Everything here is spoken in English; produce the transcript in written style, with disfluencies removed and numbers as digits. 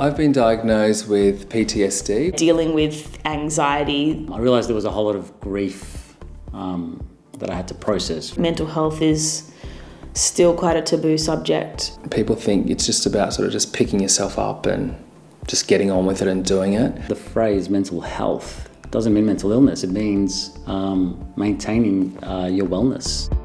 I've been diagnosed with PTSD. Dealing with anxiety. I realised there was a whole lot of grief that I had to process. Mental health is still quite a taboo subject. People think it's just about sort of just picking yourself up and just getting on with it and doing it. The phrase mental health doesn't mean mental illness, it means maintaining your wellness.